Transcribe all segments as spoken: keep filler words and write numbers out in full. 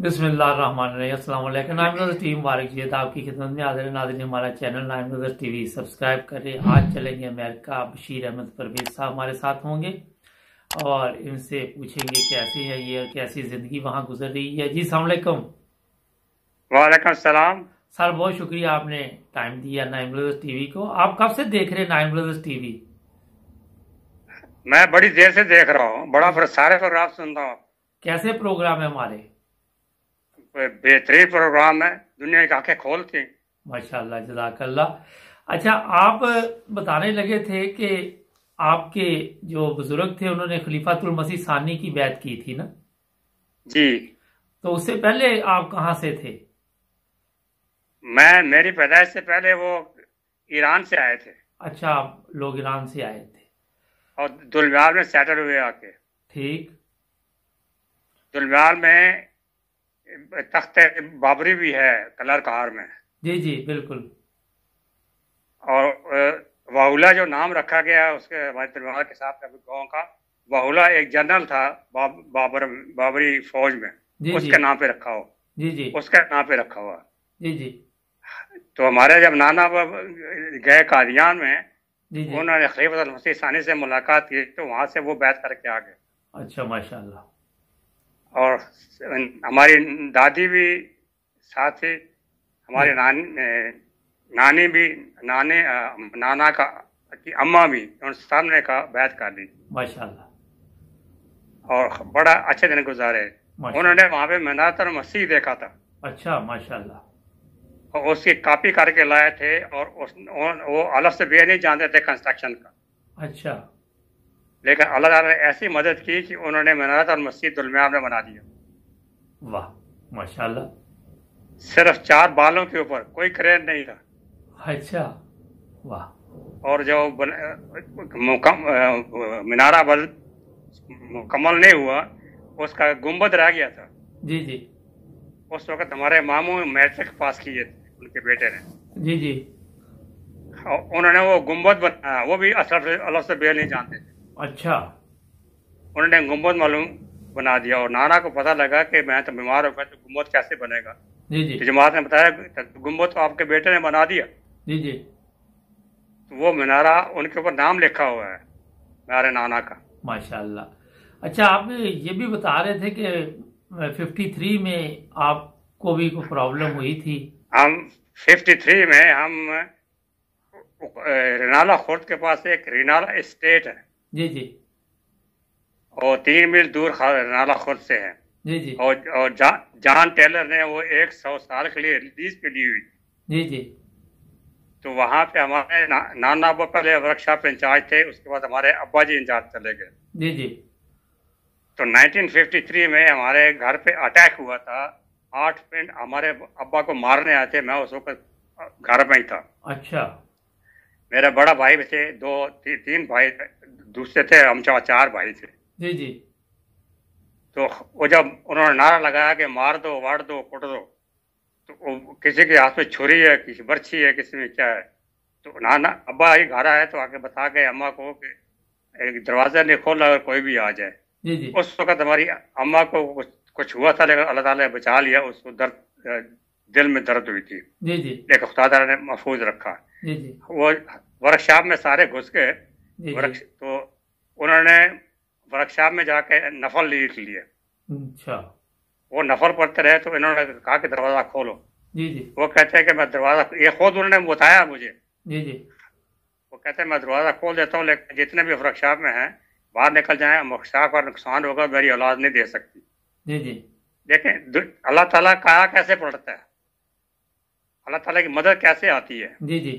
बिस्मिल्लाहिर्रहमानिर्रहीम। अस्सलाम वालेकुम। नाइम नज़र टीवी मुबारक जी आपकी खिदमत में हाजिर है। नाज़रीन, हमारा चैनल नाइम नज़र टीवी सब्सक्राइब करें। आज चलेंगे अमेरिका। बशीर अहमद परवेज साहब हमारे साथ होंगे और इनसे पूछेंगे कैसी है ये, कैसी जिंदगी वहाँ गुजर रही है। जी अस्सलाम वालेकुम। वालेकुम सलाम। सर बहुत शुक्रिया आपने टाइम दिया नाइम नज़र टीवी को। आप कब से देख रहे हैं नाइम नज़र टीवी? मैं बड़ी देर से देख रहा हूँ, बड़ा फिर सारे प्रोग्राम सुनता हूँ। कैसे प्रोग्राम है हमारे? बेहतरीन प्रोग्राम है, दुनिया की आंखें खोलती। माशाल्लाह, जज़ाकल्लाह। अच्छा, आप बताने लगे थे कि आपके जो बुजुर्ग थे उन्होंने खलीफातुल मसीह सानी की बैत की थी ना? जी। तो उससे पहले आप कहाँ से थे? मैं मेरी पैदाइश से पहले वो ईरान से आए थे। अच्छा, आप लोग ईरान से आए थे। और दुलम्याल में सेटल हुए आके। ठीक। दुलम्याल में तख्त बाबरी भी है कलर कार में। जी जी बिल्कुल। और वाहुला जो नाम रखा गया उसके हमारे दुलम्याल के साथ गाँव का, वाहुला एक जनरल था बाब, बाबर बाबरी फौज में। जी जी उसके नाम पे रखा हो। जी जी उसके नाम पे रखा हुआ। जी जी तो हमारे जब नाना गए कादियान में, जी जी। उन्होंने खलीफतुल मसीह सानी से मुलाकात की, तो वहां से वो बैत करके आ गए। अच्छा, माशाल्लाह। और हमारी दादी भी साथ थी, जी, हमारी नानी नानी भी, नाने नाना का की अम्मा भी, उन सामने का बैत कर दी। माशाल्लाह और बड़ा अच्छे दिन गुजारे। माशाल्लाह। उन्होंने वहां पे मीनातुल मसीह देखा था अच्छा, माशाल्लाह। और उसकी कॉपी करके लाए थे। और उस, वो अलग से बे नहीं जानते थे कंस्ट्रक्शन का। अच्छा। लेकिन अल्लाह ताला ने ऐसी मदद की कि उन्होंने मीनात और मस्जिद दुलम्यान में बना दिया। वाह, माशाल्लाह। सिर्फ चार बालों के ऊपर, कोई क्रेन नहीं था। अच्छा, वाह। और जो मीनारा बल मुकम्मल नहीं हुआ, उसका गुंबद रह गया था। जी जी उस वक्त हमारे मामू मैट्रिक पास किए थे उनके बेटे ने। जी जी। और उन्होंने वो गुंबद बनाया, वो भी असल अलग से बेल नहीं जानते थे। अच्छा। उन्होंने गुंबद मालूम बना दिया। और नाना को पता लगा कि मैं तो बीमार हो गया, तो गुंबद कैसे बनेगा। जी जी तो जमात ने बताया गुंबद तो आपके बेटे ने बना दिया। जी जी। तो वो मीनारा उनके ऊपर नाम लिखा हुआ है, मेरे नाना का। माशाल्लाह। अच्छा, आप ये भी बता रहे थे कि फिफ्टी थ्री में आपको भी कोई प्रॉब्लम हुई थी। हम फिफ्टी थ्री में हम रिनाला खुर्द के पास एक रिनाला एस्टेट है। जी जी और तीन मील दूर रिनाला खुर्द से है। जी जी और, और जा, जॉन टेलर ने वो एक सौ साल के लिए लीज पे ली हुई। जी जी। तो वहां पे हमारे ना, नाना अब्बा पहले वर्कशॉप इंचार्ज थे, उसके बाद हमारे अब्बा जी इंचार्ज चले गए। जी जी। तो नाइनटीन फिफ्टी थ्री में हमारे घर पे अटैक हुआ था। आठ पिंड हमारे अब्बा को मारने आए थे, मैं उस वक्त घर में ही था। अच्छा। मेरा बड़ा भाई थे, दो ती, तीन भाई दूसरे थे, हम चार चार भाई थे। जी जी। तो वो जब उन्होंने नारा लगाया कि मार दो, वाड़ दो, कुट दो, तो वो किसी के हाथ में छुरी है, किसी बर्छी है, किसी में क्या है। तो नाना अब्बा ही घर आए तो आके बता गए अम्मा को कि एक दरवाजा नहीं खोला अगर कोई भी आ जाए। जी जी उस वक्त हमारी अम्मा को कुछ, कुछ हुआ था, लेकिन अल्लाह ताला ने बचा लिया। उसको दर्द, दिल में दर्द हुई थी, जी जी लेकिन खुदा ताला ने महफूज रखा। जी जी वो वर्कशॉप में सारे घुस गए। जी वर्क जी। तो उन्होंने वर्कशॉप में जाके नफल लिख लिए। अच्छा। वो नफल पढ़ते रहे तो इन्होंने कहा कि दरवाजा खोलो। जी जी वो कहते हैं कि मैं दरवाजा, ये खुद उन्होंने बताया मुझे। जी जी। वो कहते हैं मैं दरवाजा खोल देता हूँ, लेकिन जितने भी वर्कशॉप में हैं बाहर निकल जाए, वर्कशॉप का नुकसान होगा, मेरी औलाद नहीं दे सकती। जी जी। देखें अल्लाह ताला कहा कैसे पढ़ता है, अल्लाह ताला की मदद कैसे आती है। जी जी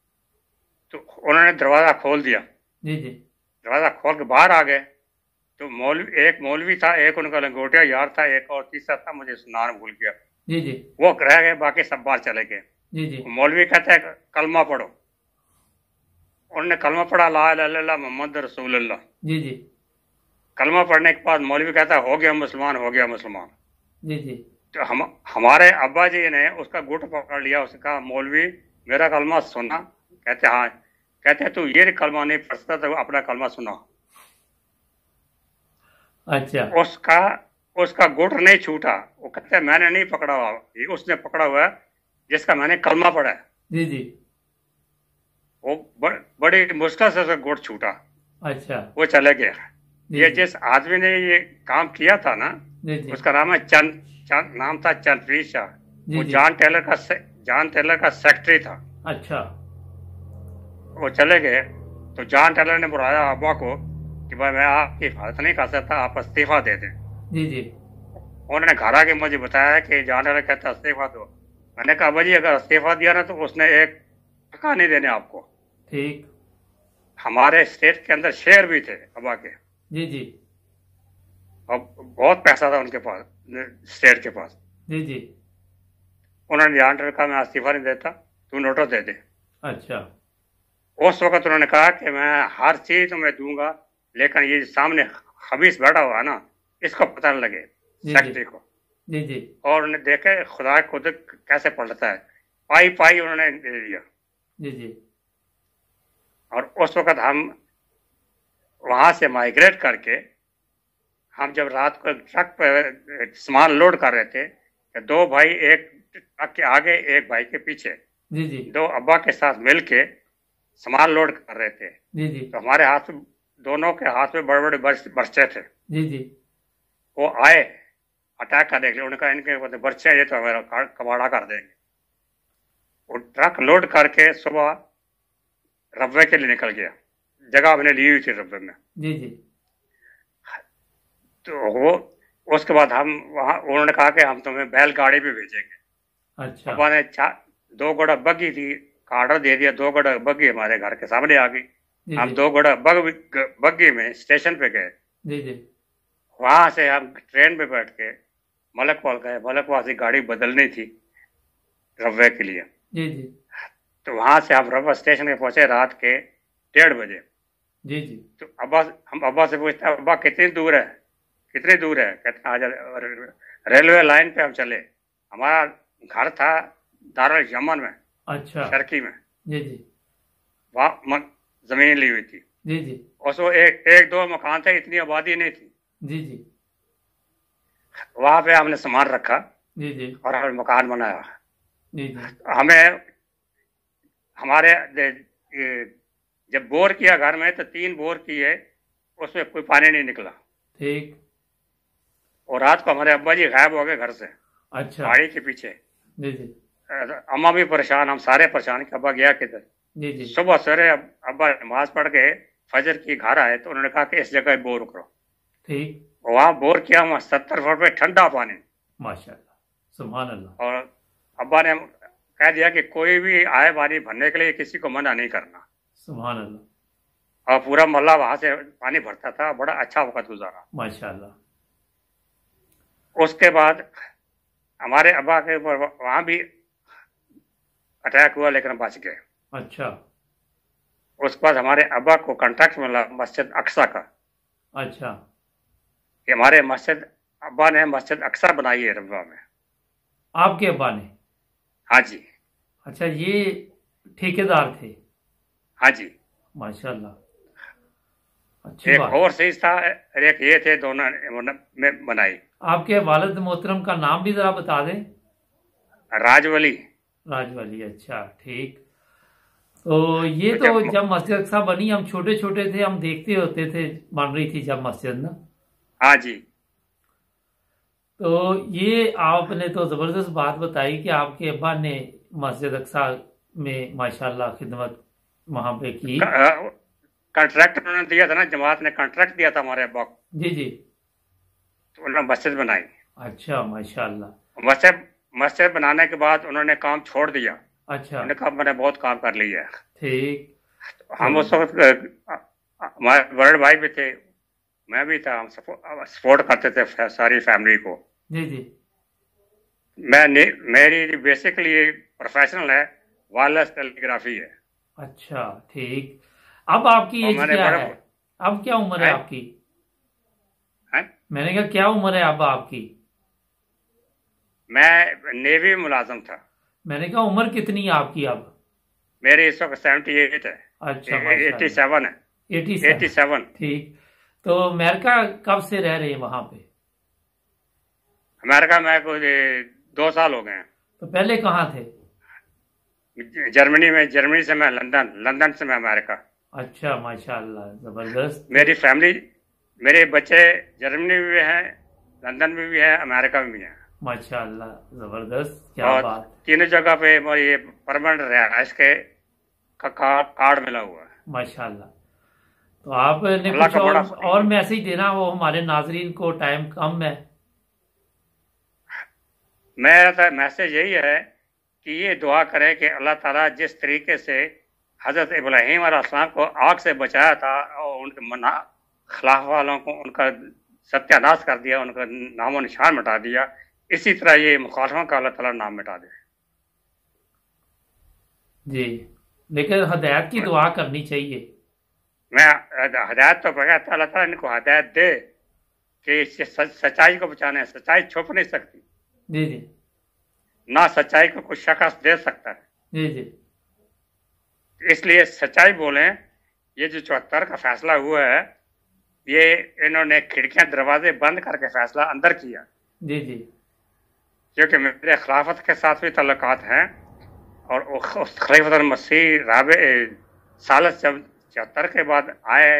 तो उन्होंने दरवाजा खोल दिया। जी जी। दरवाजा खोल के बाहर आ गए। तो मौलवी, एक मौलवी था, एक उनका लंगोटिया यार था, एक और तीसरा था, मुझे नाम भूल गया। जी जी वो रह गए, बाकी सब बाहर चले गए। जी जी। मौलवी कहता है कलमा पढ़ो। उन्होंने कलमा पढ़ा, ला इलाहा इल्लल्लाह मोहम्मद रसूलुल्लाह। जी जी कलमा पढ़ने के बाद मौलवी कहता है हो गया मुसलमान, हो गया मुसलमान। जी जी। तो हम हमारे अब्बा जी ने उसका गुट पकड़ लिया। उसने कहा मौलवी मेरा कलमा सुना। कहते हाँ। कहते तू ये कलमा नहीं पढ़ सकता तो अपना कलमा सुना। अच्छा। उसका उसका गुट नहीं छूटा। वो कहते हैं मैंने नहीं पकड़ा हुआ, ये उसने पकड़ा हुआ है जिसका मैंने कलमा पढ़ा है। जी जी। वो ब, बड़ी मुश्किल से उसका गुट छूटा। अच्छा। वो चले गया। जी ये जी। जिस आदमी ने ये काम किया था ना, जी जी। उसका नाम है चंद चंद नाम था चंद्रप्रीत शाह। जी वो जी। जॉन टेलर का से- जॉन टेलर का सेक्रेटरी था। अच्छा। वो चले गए तो जॉन टेलर ने बुलाया अब्बा को कि भाई मैं आपकी हिफाजत नहीं कर सकता, आप इस्तीफा दे दें। जी जी। उन्होंने घर आके मुझे बताया कि जॉन टेलर कहता इस्तीफा दो। मैंने कहा अब्बा जी अगर इस्तीफा दिया ना तो उसने एक टका नहीं देने आपको। ठीक। हमारे स्टेट के अंदर शेयर भी थे अब्बा के, जी जी। और बहुत पैसा था उनके पास, स्टेट के पास। जी जी। उन्होंने जॉन टेलर कहा मैं इस्तीफा नहीं देता, तू नोटिस दे दे। अच्छा। उस वक्त उन्होंने कहा कि मैं हर चीज तुम्हें दूंगा, लेकिन ये सामने खबीस बैठा हुआ है ना, इसको पता न लगे जी सेक्रेटरी जी। को। जी जी। और उन्हें देखे खुदा खुद कैसे पलटता है, पाई पाई उन्होंने दे दिया। जी जी। और उस वक्त हम वहां से माइग्रेट करके, हम जब रात को ट्रक पर सामान लोड कर रहे थे, तो दो भाई एक ट्रक के आगे एक भाई के पीछे, जी जी। दो अब्बा के साथ मिलके सामान लोड कर रहे थे। जी जी। तो हमारे हाथ में, दोनों के हाथ में बड़े बड़े बर्च बर्चे थे। जी जी। वो आए अटैक करने के लिए, उन्होंने कहा इनके बर्चे ये तो हमारा का- कबाड़ा कर देंगे। वो ट्रक लोड करके सुबह रब्बे के लिए निकल गया, जगह हमने ली हुई थी रब्बे में। जी जी। तो वो उसके बाद हम वहाँ, उन्होंने कहा कि हम तुम्हें बैलगाड़ी भी भेजेंगे। अच्छा। पापा ने चा दो घोड़ा बग्गी थी का ऑर्डर दे दिया, दो घोड़ा बग्गी हमारे घर के सामने आ गई। जी हम जी। दो घोड़ा बग बग्गी में स्टेशन पे गए। जी जी। वहां से हम ट्रेन पे बैठ के मलकवाल गए। मलकवाल से गाड़ी बदलनी थी रब्बे के लिए। जी जी। तो वहां से हम रब्बा स्टेशन पे पहुंचे रात के डेढ़ बजे। जी जी। तो अब्बा, हम अब्बा से पूछते हैं अब्बा कितनी दूर है, कितनी दूर है? कहते हैं आज रेलवे लाइन पे हम चले। हमारा घर था दारुल यमन में, अच्छा। शर्की में, जी जी। वहाँ जमीन ली हुई थी। जी जी। उसमें एक एक दो मकान थे, इतनी आबादी नहीं थी। जी जी। वहां पे हमने सामान रखा जी जी। और हमने मकान बनाया। जी जी। हमें हमारे दे- जब बोर किया घर में तो तीन बोर किए, उसमें कोई पानी नहीं निकला। ठीक। और रात को हमारे अब्बा जी गायब हो गए घर से, अच्छा। पहाड़ी के पीछे। जी जी। अम्मा भी परेशान, हम सारे परेशान कि अब्बा गया किधर। जी जी। सुबह सवेरे अब अब्बा नमाज पढ़ के फजर की घर आए तो उन्होंने कहा कि इस जगह बोर करो। ठीक। वहां बोर किया, वहां सत्तर फुट पे ठंडा पानी। माशाल्लाह, सुभान अल्लाह। और अब्बा ने कह दिया कि कोई भी आए पानी भरने के लिए किसी को मना नहीं करना। सुभान अल्लाह। और पूरा मोहल्ला वहां से पानी भरता था। बड़ा अच्छा वक्त गुजारा माशाल्लाह। उसके बाद हमारे अब्बा के ऊपर वहां भी अटैक हुआ, लेकिन बच गए। अच्छा। उसके बाद हमारे अब्बा को कॉन्ट्रैक्ट मिला मस्जिद अक्सा का। अच्छा। कि हमारे मस्जिद अब्बा ने मस्जिद अक्सा बनाई है रब्बा में। आपके अब्बा ने? हाँ जी। अच्छा, ये ठेकेदार थे? हाँ जी। माशाल्लाह, अच्छी एक बात। और चीज था, एक ये थे, दोनों में बनाई। आपके वालिद मोहतरम का नाम भी जरा बता दें। राजवली। राजवली, अच्छा ठीक। तो ये तो जब मस्जिद अक्सा बनी, हम छोटे छोटे थे, हम देखते होते थे बन रही थी जब मस्जिद ना। हाँ जी। तो ये आपने तो जबरदस्त बात बताई कि आपके अब्बा ने मस्जिद अक्सा में माशाल्लाह खिदमत वहां पे की। कॉन्ट्रैक्ट उन्होंने दिया था ना, जमात ने कॉन्ट्रैक्ट दिया था हमारे अब्बा को। जी जी। तो उन्होंने मस्जिद बनाई। अच्छा, माशाल्लाह। मस्जिद मस्जिद बनाने के बाद उन्होंने काम छोड़ दिया। अच्छा। उन्होंने कहा मैंने बहुत काम कर लिया है। ठीक। हम उस वक्त हमारे बड़े भाई भी थे, मैं भी था, हम सपोर्ट करते थे सारी फैमिली को। जी जी। मैं मेरी बेसिकली प्रोफेशनल है वायरलेस टेलीग्राफी है। अच्छा ठीक। अब आपकी एज क्या है? अब क्या उम्र है आपकी? है? मैंने कहा क्या उम्र है अब आपकी? मैं नेवी मुलाजम था। मैंने कहा उम्र कितनी है आपकी अब? मेरी इस वक्त सेवेंटी एट है। अच्छा, एटी सेवन है। Eighty seven. ठीक। तो अमेरिका कब से रह रहे हैं वहां पे? अमेरिका में कुछ दो साल हो गए हैं। तो पहले कहाँ थे? जर्मनी में, जर्मनी से मैं लंदन, लंदन से मैं अमेरिका। अच्छा, माशाल्लाह, जबरदस्त। मेरी फैमिली, मेरे बच्चे जर्मनी में भी हैं, लंदन में भी हैं, अमेरिका में भी हैं। माशाल्लाह, जबरदस्त, क्या और बात। तीनों जगह पे मुझे ये परमानेंट रिहाइश के का कार्ड कार्ड मिला हुआ है। माशाल्लाह। तो आपने अल्लाह कुछ का बड़ा और, और मैसेज देना हो हमारे नाजरीन को, टाइम कम है। मेरा तो मैसेज यही है कि ये दुआ करें कि अल्लाह ताला जिस तरीके से हजरत इब्राहीम अलैहिस्सलाम को आग से बचाया था और उनके मना खिलाफ वालों को उनका सत्यानाश कर दिया, उनका नामो निशान मिटा दिया, इसी तरह ये मुखालफों का अल्लाह ताला नाम मिटा दे। जी, लेकिन हदायत की दुआ करनी चाहिए। मैं हदायत तो कहता अल्लाह ताला इनको हदायत दे कि सच्चाई को बचाने, सच्चाई छुप नहीं सकती। जी जी। ना सच्चाई को कुछ शख्स दे सकता है। जी जी। इसलिए सच्चाई बोलें। ये जो चौहत्तर का फैसला हुआ है, ये इन्होंने खिड़कियां दरवाजे बंद करके फैसला अंदर किया। जी जी। क्योंकि मेरे खिलाफत के साथ भी तल्लुकात हैं और उस खलीफत मसीह राबे सालस जब चौहत्तर के बाद आए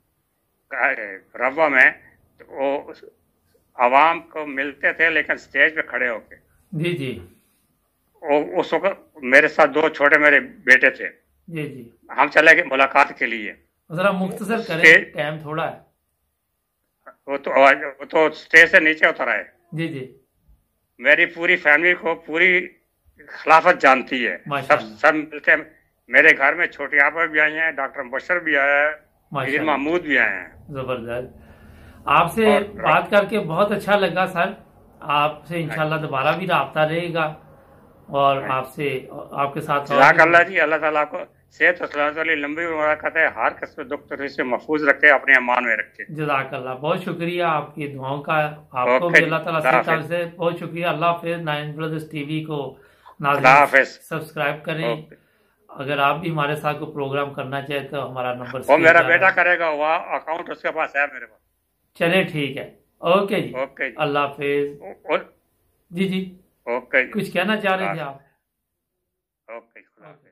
रवा में, तो वो आवाम को मिलते थे लेकिन स्टेज पे खड़े होके। जी जी। वो उस वक्त मेरे साथ दो छोटे मेरे बेटे थे। जी जी। हम चले गए मुलाकात के लिए। जरा मुख्तसर करें, टाइम थोड़ा है। वो तो वो तो स्टेज से नीचे उतर आए। जी जी। मेरी पूरी फैमिली को पूरी खिलाफत जानती है। सब सब मिलके मेरे घर में छोटी आपा भी आई हैं, डॉक्टर मुबशर भी आया है, मीर महमूद भी आए हैं। जबरदस्त। आपसे बात करके बहुत अच्छा लगा सर। आपसे इंशाल्लाह दोबारा भी राब्ता रहेगा और आपसे आपके साथ अल्लाह जी अल्लाह ताला आपको सेहत और सलामत वाली लंबी उम्र करते हैं, हर किस्म दुख तकलीफ से महफूज रखे, अपने अमान में रखे। जज़ाकल्लाह, बहुत शुक्रिया आपकी दुआओं का। आपको भी अल्लाह ताला से बहुत शुक्रिया। अल्लाह हाफिज़। नाइन ब्रदर्स टीवी को नाज़रीन सब्सक्राइब करें। अगर आप भी हमारे साथ कोई प्रोग्राम करना चाहे तो हमारा नंबर वो मेरा बेटा करेगा, वह अकाउंट उसके पास है मेरे पास। चले ठीक है, ओके जी, ओके, अल्लाह हाफिज़। जी जी, ओके, कुछ कहना चाह रहे थे आप? ओके।